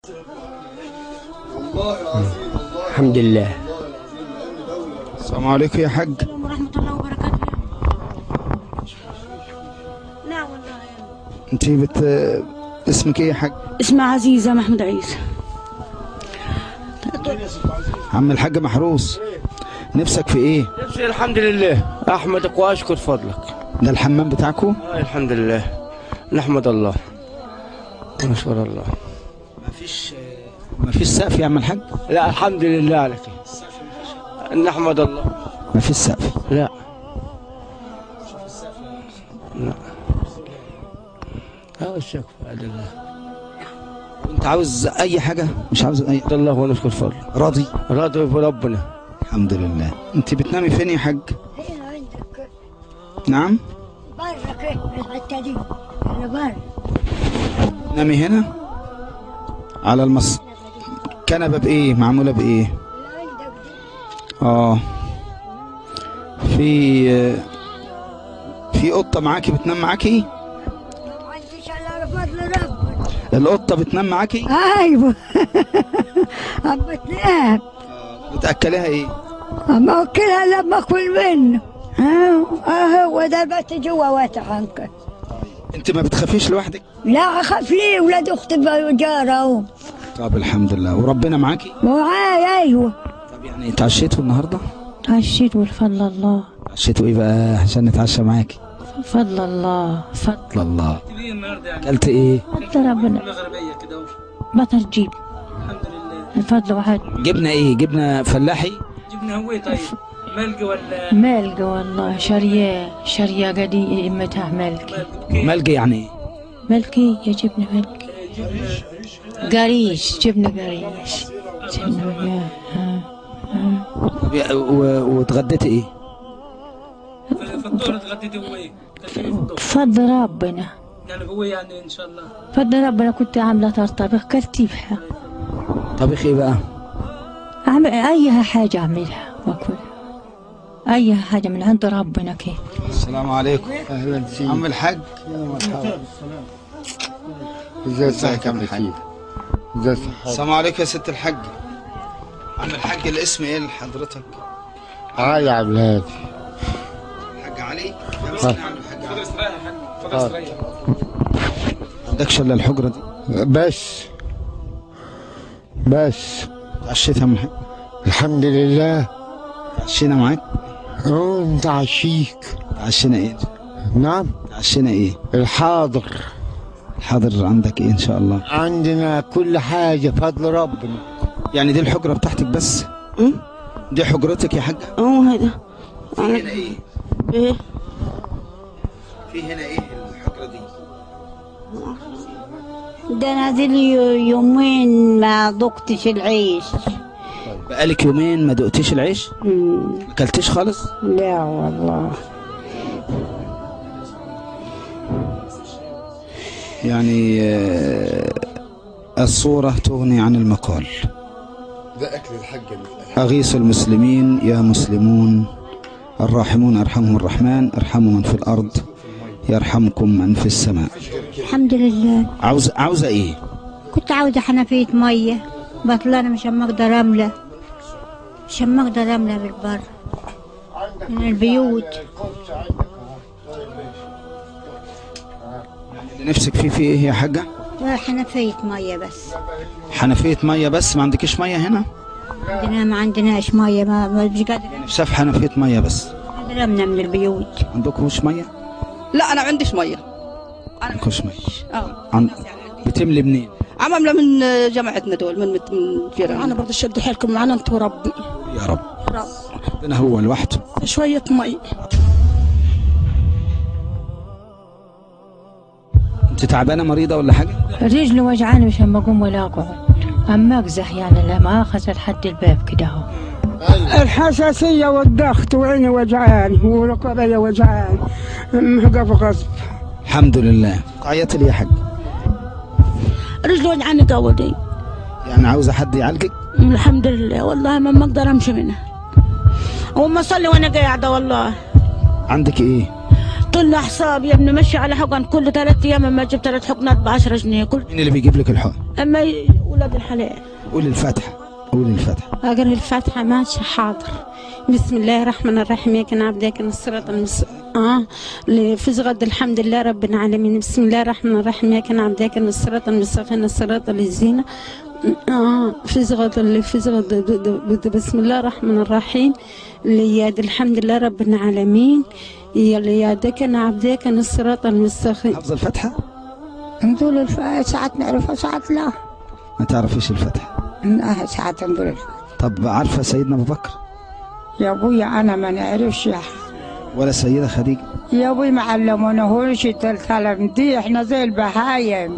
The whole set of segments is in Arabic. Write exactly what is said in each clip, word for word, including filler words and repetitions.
والله العظيم والله الحمد لله. السلام عليكم يا حاج. ورحمة الله وبركاته. لا والله. انت بت اسمك ايه يا حاج؟ اسمها عزيزة محمود عيسى. عم الحاج محروس، نفسك في ايه؟ نفسي الحمد لله احمدك واشكر فضلك. ده الحمام بتاعكم؟ آه الحمد لله، نحمد الله ونشكر الله. مفيش مفيش سقف يا عم الحاج؟ لا الحمد لله على كده، نحمد الله. مفيش سقف؟ لا لا اه السقف هذا الله. انت عاوز اي حاجه؟ مش عاوز اي؟ نحمد الله ونشكر فضله. راضي؟ راضي بربنا الحمد لله. انت بتنامي فين يا حاج؟ هنا عندك. نعم؟ برا كده الحتة دي. أنا برا. نامي هنا؟ على المص كنبه بايه؟ معموله بايه؟ اه في في قطه معاكي بتنام معاكي؟ ما عنديش إلا فضل ربنا. القطه بتنام معاكي؟ أيوه. أما بتنام. بتاكليها ايه؟ أما أكلها لما أكل منه. ها هو ده بس جوا واسع عنك. انت ما بتخافيش لوحدك؟ لا أخاف ليه؟ ولاد أختي جارة أهو. طب الحمد لله. وربنا معاكي؟ معايا أيوه. طب يعني اتعشيتوا النهارده؟ تعشيت والفضل الله. اتعشيتوا ايه بقى عشان نتعشى معاكي؟ فضل الله فضل فضل الله. اكلت ايه؟ فضل ربنا. بطر جيب. الحمد لله. الفضل واحد. جبنه ايه؟ جبنه فلاحي؟ جبنا هو طيب ملقى ولا ملقى والله شرية شرية قدي امتها ملقي. ملقى يعني ايه؟ ملقي يا جبنة ملقي. قريش جبنة قريش. جبنة ها ها. طب يا- و- واتغديتي ايه؟ فالدور اتغديت هو ايه؟ فضل ربنا. يعني هو يعني ان شاء الله. فضل ربنا كنت عاملة طرطبخ كرتيبها. طبيخ ايه بقى؟ أعمل أي حاجة أعملها وأكلها. أي حاجة من عند ربنا كيف. السلام عليكم. اهلا سيدي. عم الحاج. يا مرحبا. ازاي صحتك يا عم الحاج؟ ازاي صحتك؟ السلام عليكم يا ست الحاج. عم الحاج الاسم ايه لحضرتك؟ علي عبد الهادي. الحاج علي؟ يا مسكين يا عم الحاج علي. استريح يا حاج، اتفضل استريح. ما عندكش الا الحجره دي؟ بس بس اتعشيت يا عم الحاج؟ الحمد لله. اتعشينا معاك؟ اه انت عشيك. اتعشينا ايه؟ نعم. اتعشينا ايه؟ الحاضر. الحاضر عندك ايه ان شاء الله؟ عندنا كل حاجة فضل ربنا. يعني دي الحجره بتاعتك بس؟ دي حجرتك يا حاجه؟ أهو هذا. في هنا ايه؟ إيه؟ في هنا ايه الحجره دي؟ ده أنا ذي يومين ما ذقتش العيش. بقالك يومين ما دقتيش العيش؟ مم. ما اكلتيش خالص؟ لا والله. يعني آه، الصورة تغني عن المقال. ده اكل الحاجة. أغيث المسلمين يا مسلمون، الراحمون أرحمهم الرحمن، ارحموا من في الأرض يرحمكم من في السماء. الحمد لله. عاوز عاوزة إيه؟ كنت عاوزة حنفية مية بطلانة مش أما أقدر أملى، مش أما أقدر أملى بالبر من البيوت. اللي نفسك فيه فيه إيه يا حاجة؟ حنفية مية بس. حنفية مية بس؟ ما عندكش مية هنا؟ عندنا ما عندناش مية، ما ما مش قادرة نفسها في حنفية مية بس. قادرة أملى من البيوت. عندكوش مية؟ لا انا عنديش ميه. عندكوش مية؟ اه عن... بتملي منين؟ عمامله من جماعتنا دول من مت- من جيران. انا برضه شدوا حيلكم معنا انتوا ربي. يا رب. ربنا هو لوحده. شويه مي. انت تعبانة مريضة ولا حاجة؟ رجلي وجعاني مش أما أقوم ولا أقعد. أما أقزح يعني لما أخذ لحد الباب كده أهو. الحساسيه والضغط وعيني وجعان وركبي وجعان. مهقف غصب. الحمد لله. عيطي لي يا حاج. رجلي وجعاني قوي. يعني عاوزة حد يعالجك؟ الحمد لله والله ما ما أقدر أمشي منها. أقوم أصلي وأنا قاعدة والله. عندك إيه؟ طلع حساب يا ابني مشي على حقن كل ثلاث أيام. أما أجيب ثلاث حقنات ب عشرة جنيه كل. مين اللي بيجيب لك الحقن؟ أما ولاد الحلال. قول الفاتحة، قول الفاتحة. أقرأ الفاتحة ماشي حاضر. بسم الله الرحمن الرحيم، يا كان عبدك الصراط المس اه لفز غد الحمد لله رب العالمين. بسم الله الرحمن الرحيم، يا كان عبدك الصراط المستقيم الصراط الذين اه فز غد اللي فز غد. بسم الله الرحمن الرحيم، لياد الحمد لله رب العالمين، يا ليادك كان عبدك الصراط المستقيم. حافظة الفاتحة؟ نقول الفاتحة ساعات نعرفها ساعات لا. ما تعرفيش الفاتحة؟ لا ساعات نقول الفاتحة. طب عارفة سيدنا أبو بكر؟ يا ابويا انا ما نعرفش يا ولا سيدة خديجة؟ يا ابوي ما علموناهوش الكلام دي، احنا زي البهايم.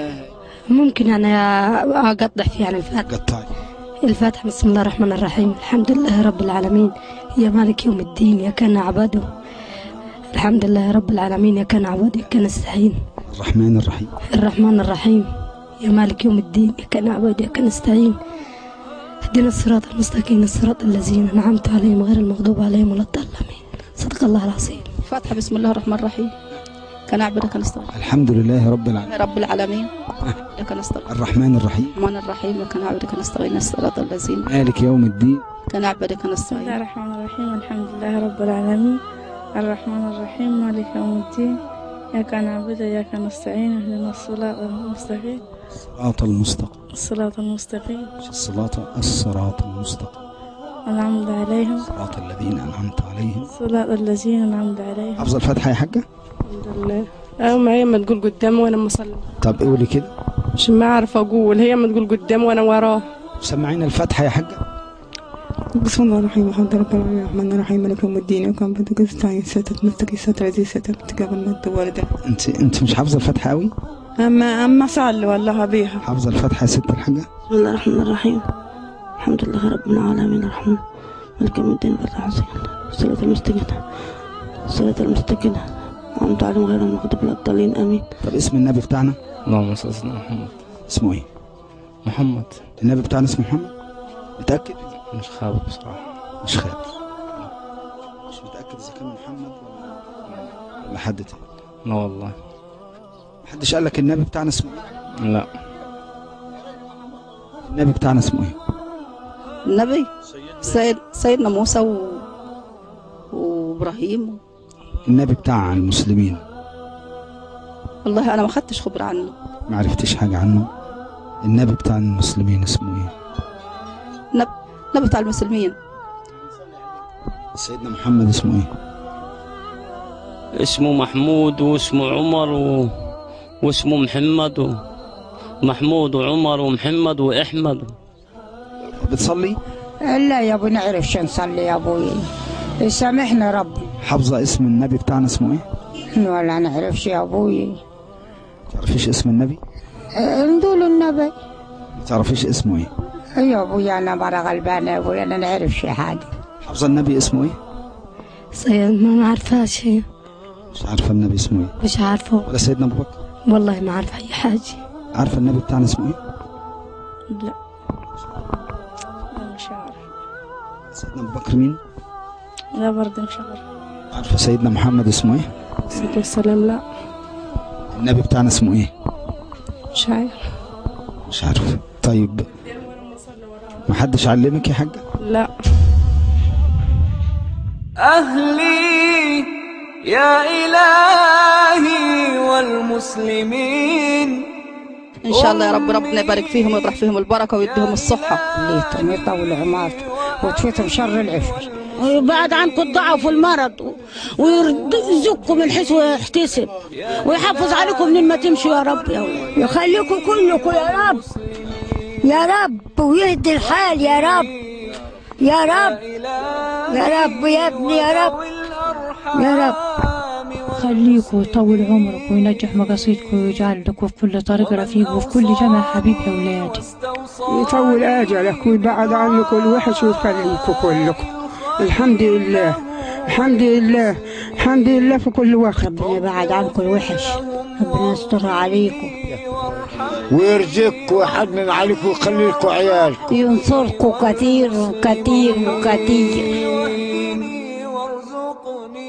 ممكن انا اقطع فيها الفاتحة. قطعي. الفاتحة بسم الله الرحمن الرحيم، الحمد لله رب العالمين، يا مالك يوم الدين، يا كان عبده، الحمد لله رب العالمين، يا كان عبده، يا كان نستعين، الرحمن الرحيم، الرحمن الرحيم، يا مالك يوم الدين، يا كان عبده، يا كان نستعين، اهدنا الصراط المستقيم الصراط الذين انعمت عليهم غير المغضوب عليهم ولا الضالين. صدق الله العظيم. فاتحة بسم الله الرحمن الرحيم، كان عبدك نستعين. الحمد لله رب العالمين، رب العالمين، لك نستعين. الرحمن الرحيم، الرحمن الرحيم، كان عبدك نستعين الصراط الذين مالك يوم الدين، كان عبدك نستعين. بسم الله الرحمن الرحيم، الحمد لله رب العالمين، الرحمن الرحيم، مالك يوم الدين، إياك نعبد وإياك نستعين، اهدنا الصراط المستقيم الصراط المستقيم الصراط المستقيم الصراط الصراط المستقيم أنعمت عليهم صراط الذين أنعمت عليهم صراط الذين أنعمت عليهم. حافظة الفاتحة يا حاجة؟ الحمد لله. أه ما هي ما تقول قدام وأنا مصلي. طب قولي كده. مش ما أعرف أقول، هي ما تقول قدام وأنا وراه. سمعينا الفاتحة يا حاجة. بسم الله الرحمن الرحيم، الحمد لله الرحمن الرحيم، مالك يوم الدين، وكان بدك استعين ستة مستقي ستة عزيز ستة تقابل مد والدة. أنت أنت مش حافظة الفاتحة أوي؟ أما أما صلي والله بيها. حافظة الفاتحة يا ست الحاجة؟ بسم الله الرحمن الرحيم، الحمد لله رب العالمين، الرحمن مالك يوم الدين، والرحمن الصراط المستقيم الصراط المستقيم أنعمت عليهم غير المغضوب ولا الضالين آمين. طب اسم النبي بتاعنا؟ اللهم صل على محمد. اسمه إيه؟ محمد. النبي بتاعنا اسمه محمد؟ متأكد؟ مش خابر بصراحة. مش خابر. مش متأكد إذا كان محمد ولا ولا حد تاني؟ لا والله. محدش قال لك النبي بتاعنا اسمه إيه؟ لا. النبي بتاعنا اسمه إيه؟ النبي سيد سيدنا موسى و... وإبراهيم. النبي بتاع المسلمين. والله أنا ما خدتش خبرة عنه. ما عرفتش حاجة عنه؟ النبي بتاع المسلمين اسمه إيه؟ نب... نبي بتاع المسلمين. سيدنا محمد اسمه ايه؟ اسمه محمود واسمه عمر و... واسمه محمد ومحمود وعمر ومحمد وأحمد. بتصلي؟ لا يا ابو نعرفش نصلي يا ابوي، سامحنا ربي. حافظة اسم النبي بتاعنا اسمه ايه؟ ولا نعرفش يا ابوي. تعرفيش اسم النبي؟ نقول النبي. ما تعرفيش اسمه ايه؟ يا ابوي انا مرة غلبانة يا ابوي، انا نعرفش حاجة. حافظة النبي اسمه ايه؟ سيد ما عارفاش هي. مش عارفة النبي اسمه ايه؟ مش عارفه. ولا سيدنا ابو بكر؟ والله ما عارفة أي حاجة. عارفة النبي بتاعنا اسمه ايه؟ لا مش عارف. سيدنا ابو بكر مين؟ لا برضه مش عارف. عارفة سيدنا محمد اسمه ايه؟ الصلاة والسلام. لا. النبي بتاعنا اسمه ايه؟ مش عارف. مش عارف. طيب محدش علمك يا حاجة؟ لا. أهلي يا إلهي والمسلمين إن شاء الله يا رب، ربنا يبارك فيهم ويطرح فيهم البركة ويديهم الصحة. ليتهم يطول عمرهم وتفوتهم شر العفر، ويبعد عنكم الضعف والمرض ويرزقكم من حيث يحتسب، ويحافظ عليكم من ما تمشوا يا رب، يا يخليكم كلكم يا رب يا رب، ويهدي الحال يا رب يا رب يا رب يا ابني يا رب يا رب. خليكم ويطول عمرك وينجح مقاصدكم ويجعل لكم في كل طريق رفيق وفي كل جمع حبيب يا ولادي. يطول اجلك ويبعد عنكم الوحش ويخليكم كلكم. الحمد لله الحمد لله الحمد لله في كل وقت. ربنا يبعد عنكم الوحش، ربنا يستر عليكم ويرزقكم ويحنن عليكم ويخلي لكم عيالكم، ينصركم كثير وكثير وكثير. وارزقني